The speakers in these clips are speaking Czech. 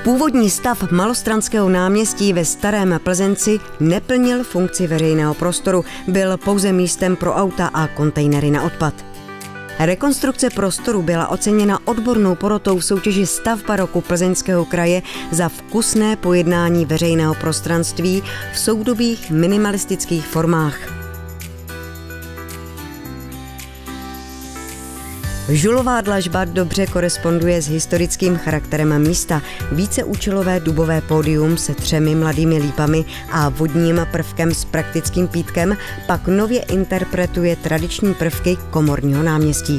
Původní stav Malostranského náměstí ve Starém Plzenci neplnil funkci veřejného prostoru, byl pouze místem pro auta a kontejnery na odpad. Rekonstrukce prostoru byla oceněna odbornou porotou v soutěži Stavba roku Plzeňského kraje za vkusné pojednání veřejného prostranství v soudobých minimalistických formách. Žulová dlažba dobře koresponduje s historickým charakterem místa. Víceúčelové dubové pódium se 3 mladými lípami a vodním prvkem s praktickým pítkem pak nově interpretuje tradiční prvky Komorního náměstí.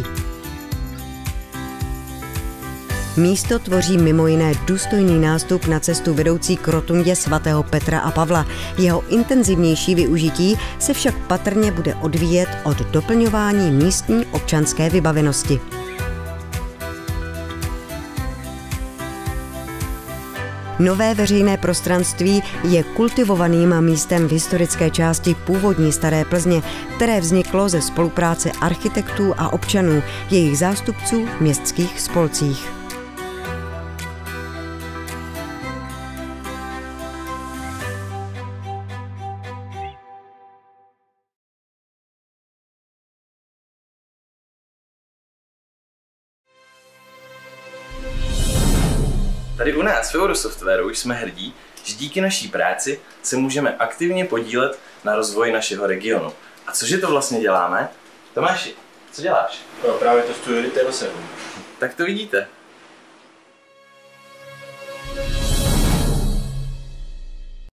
Místo tvoří mimo jiné důstojný nástup na cestu vedoucí k rotundě svatého Petra a Pavla. Jeho intenzivnější využití se však patrně bude odvíjet od doplňování místní občanské vybavenosti. Nové veřejné prostranství je kultivovaným místem v historické části původní Staré Plzně, které vzniklo ze spolupráce architektů a občanů, jejich zástupců v městských spolcích. Tady u nás v Eurosoftwaru jsme hrdí, že díky naší práci se můžeme aktivně podílet na rozvoji našeho regionu. A cože to vlastně děláme? Tomáši, co děláš? No, právě testuju Retail 7. Tak to vidíte.